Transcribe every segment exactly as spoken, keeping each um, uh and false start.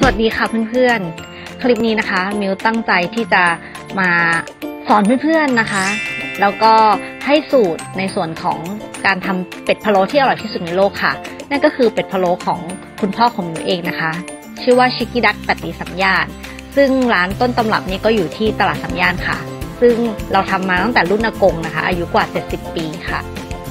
วัสดีค่ะเพื่อนๆคลิปนี้นะคะมิวตั้งใจที่จะมาสอนเพื่อนๆนะคะแล้วก็ให้สูตรในส่วนของการทำเป็ดพะโล้ที่อร่อยที่สุดในโลกค่ะนั่นก็คือเป็ดพะโล้ของคุณพ่อของมิวเองนะคะชื่อว่าชิคกี้ดักปัตติสัมยานซึ่งร้านต้นตำรับนี้ก็อยู่ที่ตลาดสัมยานค่ะซึ่งเราทำมาตั้งแต่รุ่นอากงนะคะอายุกว่าเจ็ดสิบปีค่ะ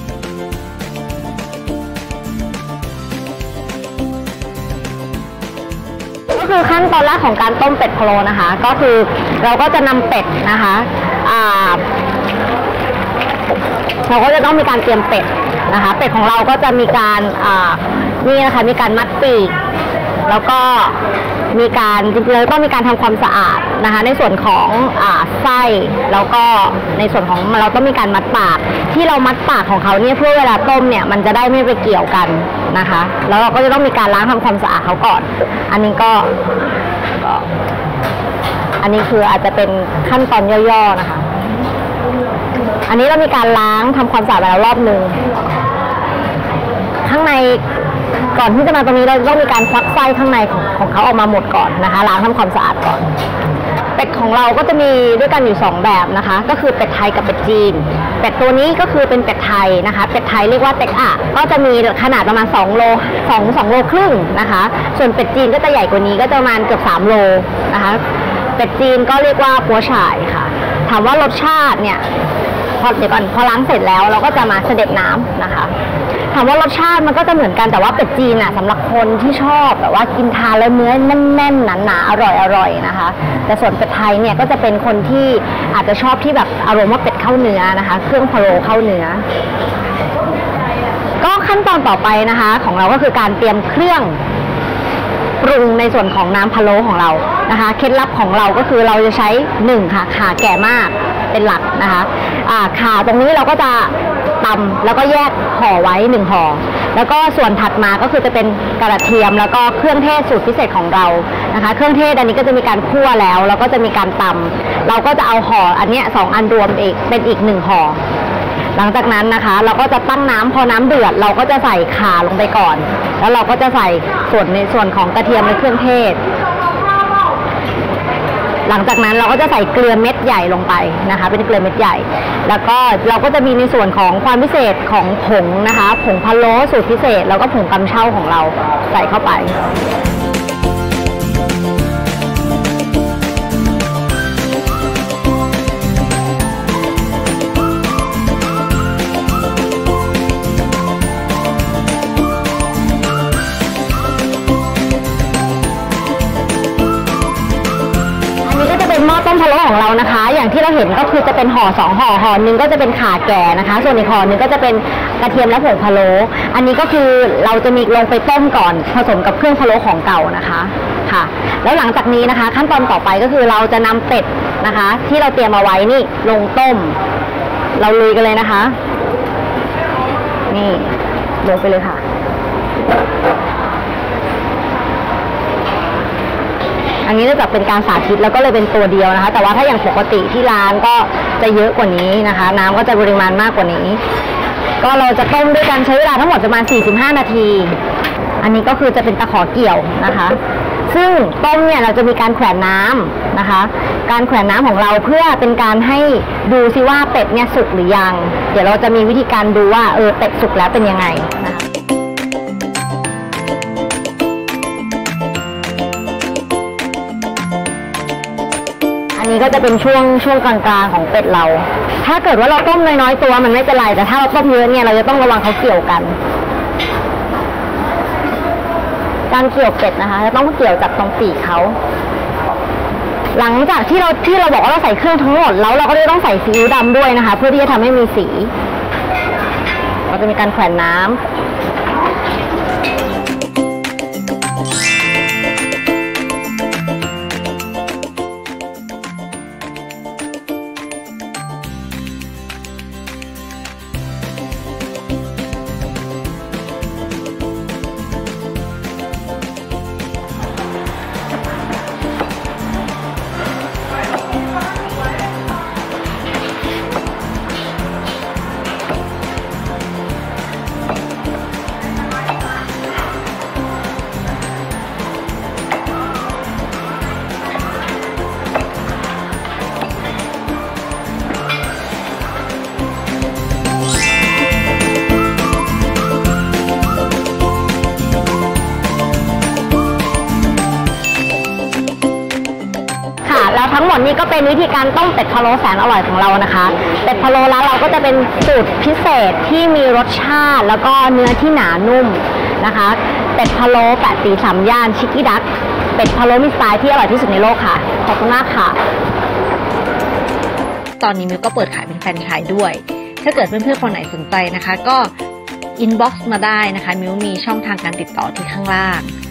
ก็คือขั้นตอนแรกของการต้มเป็ดพะโล้นะคะก็คือเราก็จะนำเป็ดนะคะอ่าเราก็จะต้องมีการเตรียมเป็ดนะคะเป็ดของเราก็จะมีการอ่านี่นะคะมีการมัดปีกแล้วก็มีการจริงๆแล้วต้องมีการทำความสะอาดนะคะในส่วนของอ่าไส้แล้วก็ในส่วนของเราต้องมีการมัดปากที่เรามัดปากของเขาเนี่ยเพื่อเวลาต้มเนี่ยมันจะได้ไม่ไปเกี่ยวกันนะคะแล้วเราก็จะต้องมีการล้างทำความสะอาดเขาก่อนอันนี้ก็ก็อันนี้คืออาจจะเป็นขั้นตอนย่อๆนะคะอันนี้เรามีการล้างทำความสะอาดไปแล้วรอบนึงข้างในก่อนที่จะมาตรงนี้เราต้องมีการควักไส้ข้างในของของเขาออกมาหมดก่อนนะคะล้างทำความสะอาดก่อนเป็ดของเราก็จะมีด้วยกันอยู่สองแบบนะคะก็คือเป็ดไทยกับเป็ดจีนเป็ดตัวนี้ก็คือเป็นเป็ดไทยนะคะเป็ดไทยเรียกว่าเต็กอะก็จะมีขนาดประมาณสองโลสอง สองโลครึ่งนะคะส่วนเป็ดจีนก็จะใหญ่กว่านี้ก็จะประมาณเกือบสามโลนะคะเป็ดจีนก็เรียกว่าปัวฉ่ายค่ะถามว่ารสชาติเนี่ยพอเดี๋ยวก่อนพอล้างเสร็จแล้วเราก็จะมาเสด็จน้ำนะคะถามว่ารสชาติมันก็จะเหมือนกันแต่ว่าเป็ดจีนอ่ะสำหรับคนที่ชอบแบบว่ากินทานแล้วเนื้อแน่นๆหนาๆอร่อยๆนะคะแต่ส่วนเป็ดไทยเนี่ยก็จะเป็นคนที่อาจจะชอบที่แบบอารมณ์ว่าเป็ดเข้าเนื้อนะคะเครื่องพะโล้เข้าเนื้อก็ขั้นตอนต่อไปนะคะของเราก็คือการเตรียมเครื่องปรุงในส่วนของน้ำพะโล้ของเรานะคะเคล็ดลับของเราก็คือเราจะใช้หนึ่งค่ะข่าแก่มากเป็นหลักนะคะข่าตรงนี้เราก็จะตำแล้วก็แยกห่อไว้หนึ่งห่อแล้วก็ส่วนถัดมาก็คือจะเป็นกระเทียมแล้วก็เครื่องเทศสูตรพิเศษของเรานะคะเครื่องเทศอันนี้ก็จะมีการคั่วแล้วแล้วก็จะมีการตำเราก็จะเอาห่ออันนี้สองอันรวมอีกเป็นอีกหนึ่งห่อหลังจากนั้นนะคะเราก็จะตั้งน้ำพอน้ำเดือดเราก็จะใส่ข่าลงไปก่อนแล้วเราก็จะใส่ส่วนในส่วนของกระเทียมในเครื่องเทศหลังจากนั้นเราก็จะใส่เกลือเม็ดใหญ่ลงไปนะคะเป็นเกลือเม็ดใหญ่แล้วก็เราก็จะมีในส่วนของความพิเศษของผงนะคะผงพะโล้สูตรพิเศษแล้วก็ผงกำเช่าของเราใส่เข้าไปหม้อต้มพะโล้ของเรานะคะอย่างที่เราเห็นก็คือจะเป็นห่อสองห่อห่อหนึ่งก็จะเป็นข่าแก่นะคะส่วนอีกห่อหนึ่งก็จะเป็นกระเทียมและผงพะโล้อันนี้ก็คือเราจะมีลงไปต้มก่อนผสมกับเครื่องพะโล้ของเก่านะคะค่ะแล้วหลังจากนี้นะคะขั้นตอนต่อไปก็คือเราจะนำเป็ดนะคะที่เราเตรียมเอาไว้นี่ลงต้มเราลุยกันเลยนะคะนี่ลงไปเลยค่ะอันนี้เนื่องจากเป็นการสาธิตแล้วก็เลยเป็นตัวเดียวนะคะแต่ว่าถ้าอย่างปกติที่ร้านก็จะเยอะกว่านี้นะคะน้ำก็จะปริมาณมากกว่านี้ก็เราจะต้มด้วยกันใช้เวลาทั้งหมดประมาณสี่สิบห้านาทีอันนี้ก็คือจะเป็นตะขอเกี่ยวนะคะซึ่งต้มเนี่ยเราจะมีการแขวนน้ำนะคะการแขวนน้ำของเราเพื่อเป็นการให้ดูซิว่าเป็ดเนี่ยสุกหรือยังเดี๋ยวเราจะมีวิธีการดูว่าเออเป็ดสุกแล้วเป็นยังไงนะคะอันนี้ก็จะเป็นช่วงช่วงกลางๆของเป็ดเราถ้าเกิดว่าเราต้มน้อยๆตัวมันไม่เป็นไรแต่ถ้าเราต้มเยอะเนี่ยเราจะต้องระวังเขาเกี่ยวกันการเกี่ยวเป็ดนะคะจะต้องเกี่ยวจากตรงปีกเขาหลังจากที่เราที่เราบอกว่าเราใส่เครื่องทั้งหมดแล้วเราก็ต้องใส่ซีอิ๊วดำด้วยนะคะเพื่อที่จะทำให้มีสีเราจะมีการแขวนน้ำมนี่ก็เป็นวิธีการต้มเป็ดพะโล้แสนอร่อยของเรานะคะเป็ดพะโล้ร้านเราก็จะเป็นสูตรพิเศษที่มีรสชาติแล้วก็เนื้อที่หนานุ่มนะคะเป็ดพะโล้แปดสีสามย่านชิคกี้ดักเป็ดพะโล้มีสไตล์ที่อร่อยที่สุดในโลกค่ะขอบคุณมากค่ะตอนนี้มิวก็เปิดขายเป็นแฟรนไชส์ด้วยถ้าเกิดเพื่อนๆคนไหนสนใจนะคะก็อินบ็อกซ์มาได้นะคะมิวมีช่องทางการติดต่อที่ข้างล่าง